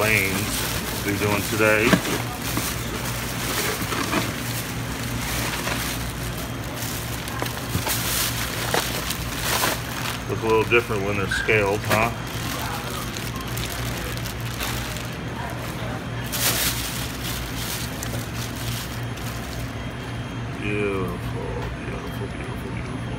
lanes we'll be doing today. Look a little different when they're scaled, huh? Beautiful, beautiful, beautiful, beautiful.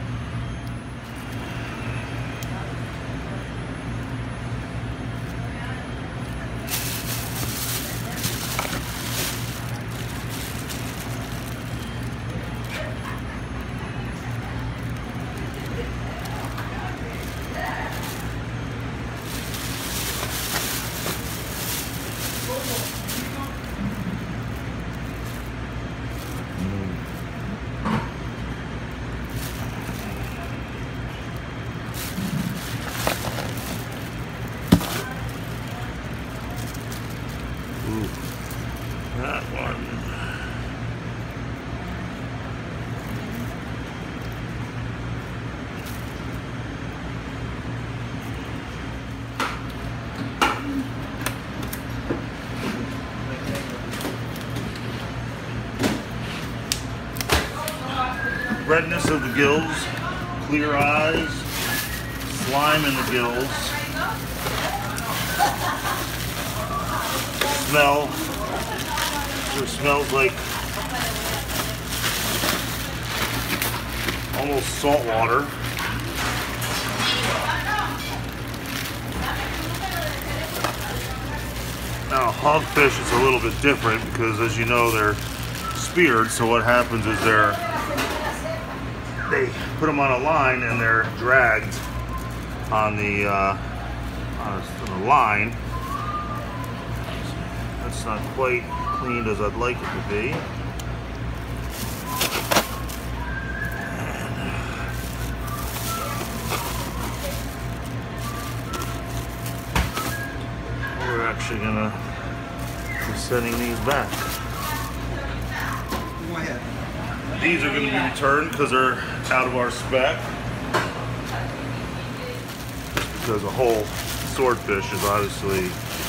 That one. Redness of the gills, clear eyes, slime in the gills, smell. It smells like almost salt water. Now hogfish is a little bit different because, as you know, they're speared, so what happens is they put them on a line and they're dragged on the line. That's not quite cleaned as I'd like it to be. We're actually gonna be sending these back. Go ahead. These are gonna be returned because they're out of our spec. Because a whole swordfish is obviously